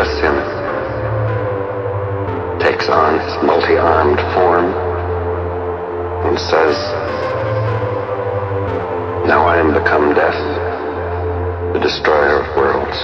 address him, takes on his multi-armed form and says, "Now I am become death, the destroyer of worlds."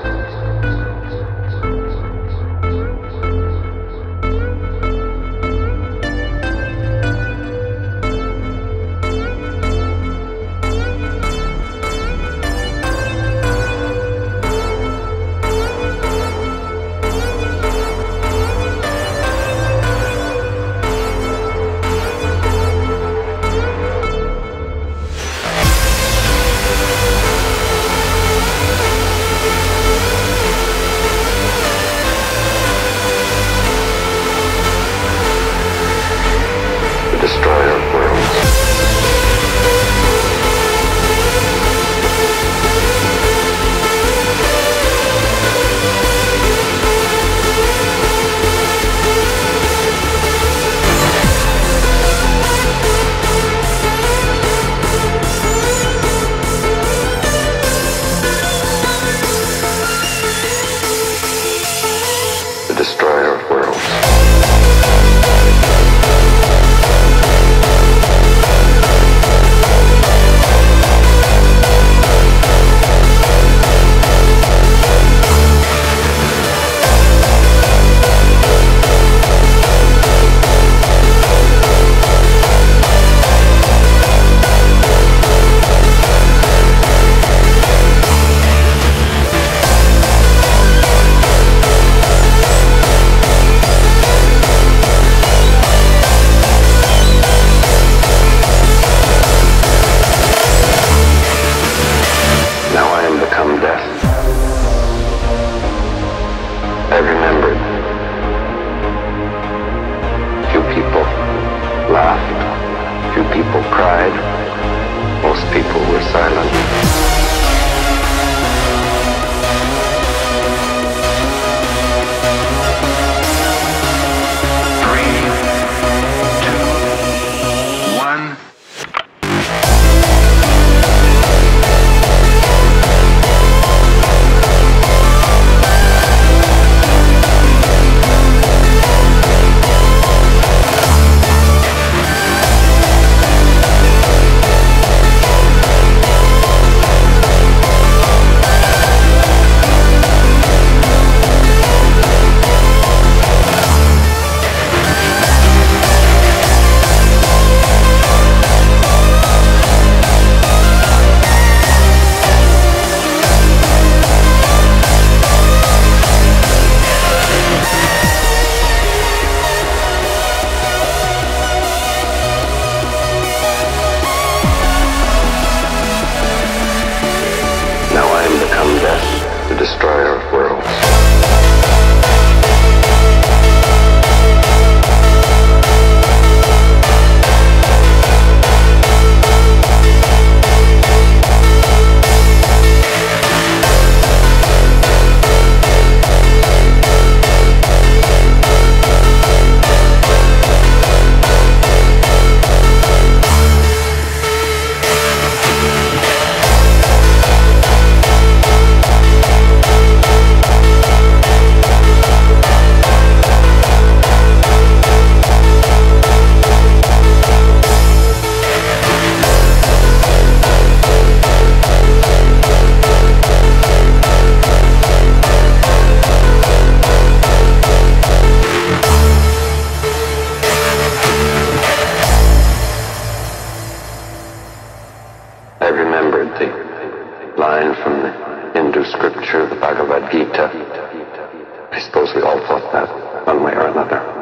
Destroyer of worlds. I remembered. Few people laughed. Few people cried. Most people were silent. The destroyer of worlds. I remembered the line from the Hindu scripture, the Bhagavad Gita. I suppose we all thought that one way or another.